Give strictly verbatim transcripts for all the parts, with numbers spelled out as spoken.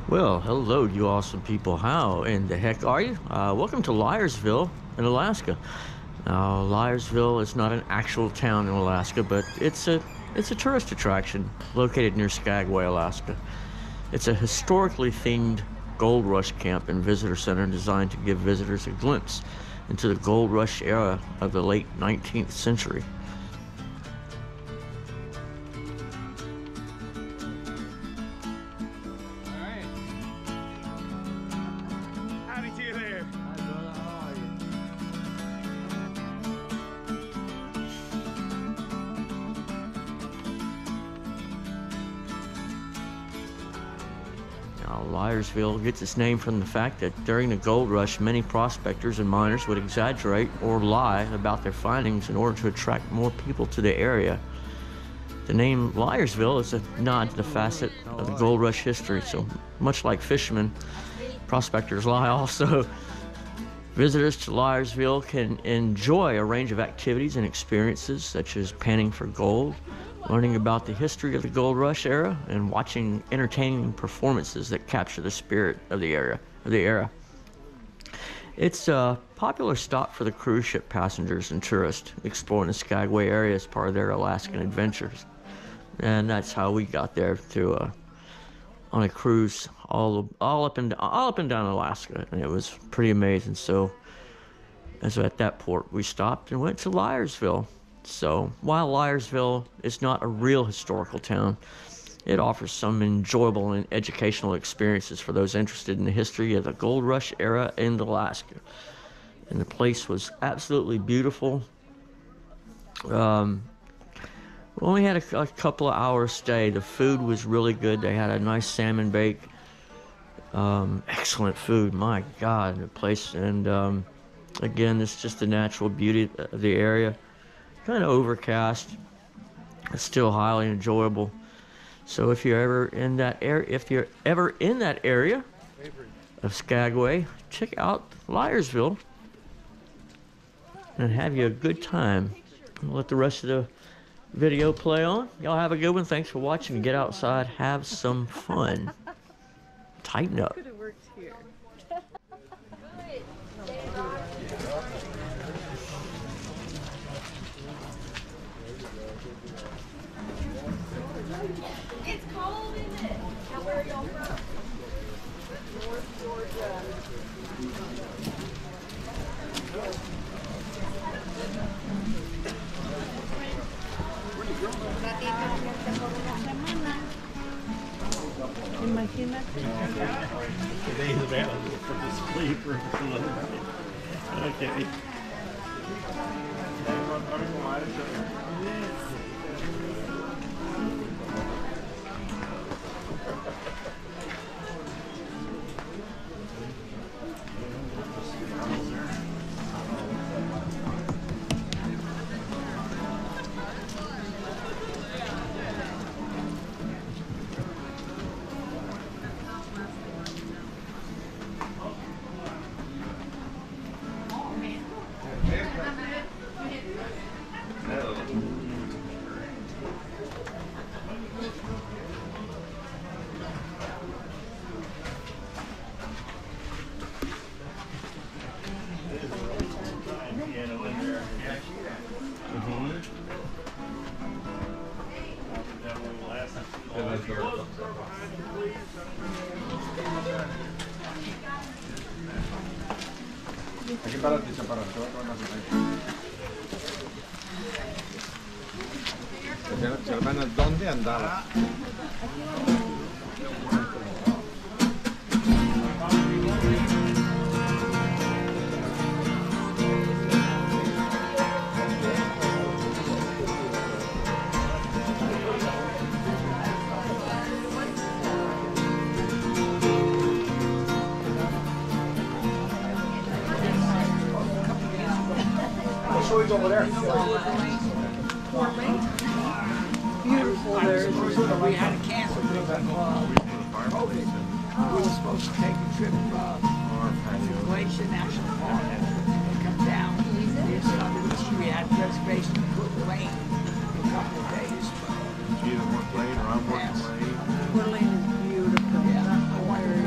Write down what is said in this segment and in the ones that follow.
Well, hello, you awesome people. How in the heck are you? Uh, welcome to Liarsville in Alaska. Now, Liarsville is not an actual town in Alaska, but it's a it's a tourist attraction located near Skagway, Alaska. It's a historically themed gold rush camp and visitor center designed to give visitors a glimpse into the gold rush era of the late nineteenth century. Now, Liarsville gets its name from the fact that during the gold rush, many prospectors and miners would exaggerate or lie about their findings in order to attract more people to the area. The name Liarsville is a nod to the facet of the gold rush history, so much like fishermen, prospectors lie also. Visitors to Liarsville can enjoy a range of activities and experiences such as panning for gold, learning about the history of the gold rush era, and watching entertaining performances that capture the spirit of the era. Of the era. It's a popular stop for the cruise ship passengers and tourists exploring the Skagway area as part of their Alaskan adventures. And that's how we got there, to uh, on a cruise all all up and all up and down Alaska, and it was pretty amazing. So, as at that port, we stopped and went to Liarsville. So, while Liarsville is not a real historical town, it offers some enjoyable and educational experiences for those interested in the history of the gold rush era in Alaska. And the place was absolutely beautiful. Um, we only had a, a couple of hours stay. The food was really good. They had a nice salmon bake. Um, excellent food, my God, the place. And um, again, it's just the natural beauty of the area. Kind of overcast. It's still highly enjoyable. So if you're ever in that area, if you're ever in that area of Skagway, check out Liarsville and have you a good time. I'll let the rest of the video play on. Y'all have a good one. Thanks for watching. Get outside, have some fun. Tighten up. Could have worked here. It's cold, isn't it? Now, where are y'all from? North Georgia. Imagínate. Today's available for the sleeper. Okay. Aquí para ti, para ti. Hermana, ¿dónde andaba? Over there. Beautiful there. We had to cancel because of COVID. We were supposed to take a trip uh, to Glacier National Park and come down. We had reservations to put rain for a couple of days. Either one plane or I'm working late. Portland is beautiful. Yeah. I wanted to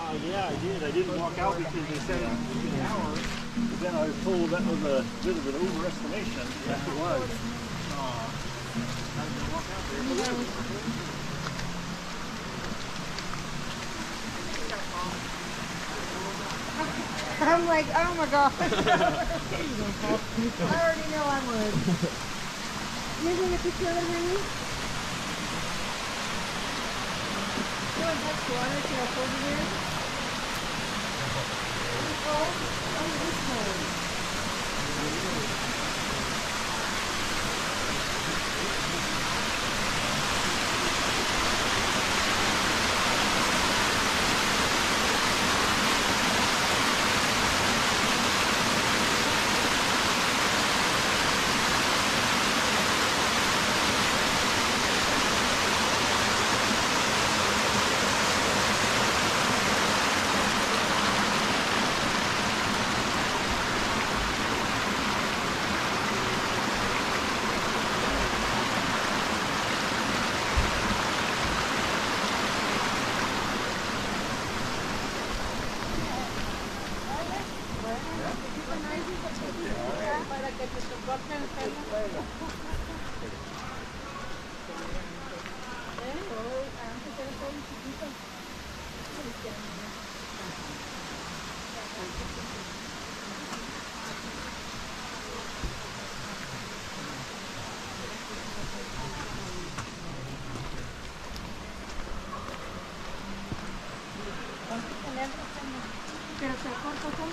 Uh, yeah, I did. I didn't walk out because they said it would be an hour. But then I was told that was a bit of an overestimation. Yes, it was. Uh, I was going to walk out there. I'm like, oh my god. I already know I would. You gonna get a picture of it, honey? You want to touch water? See how cold it is? Is it cold? Oh, it is cold. Pero se corta como.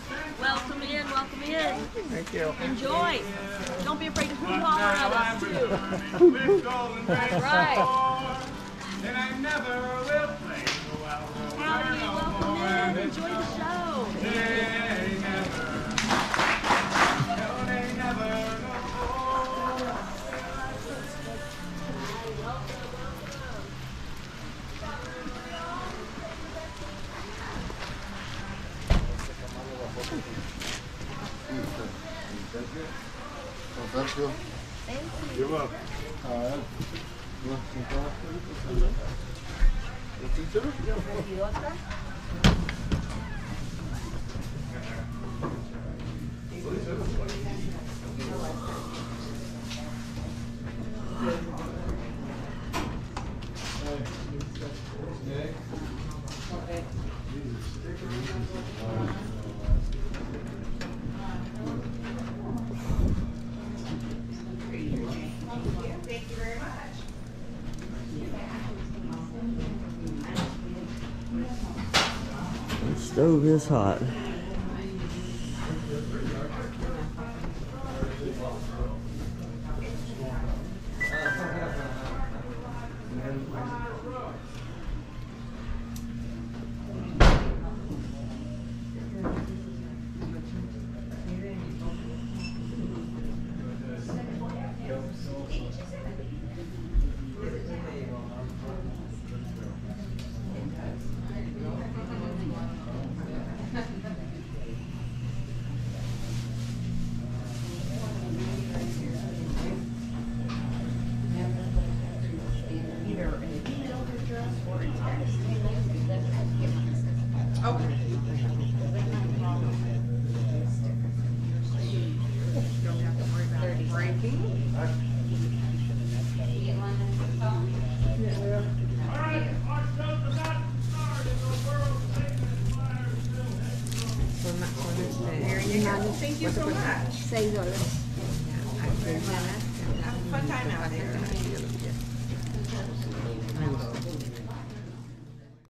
Enjoy. Don't be afraid to hoot holler at us too. Right. And I never will play so well. Howdy, welcome in. Enjoy the show. They never, no, they never know. Thank you. You're welcome. Uh, Thank you very much. The stove is hot. Thank you so much. Seis dólares. Have a fun time out there.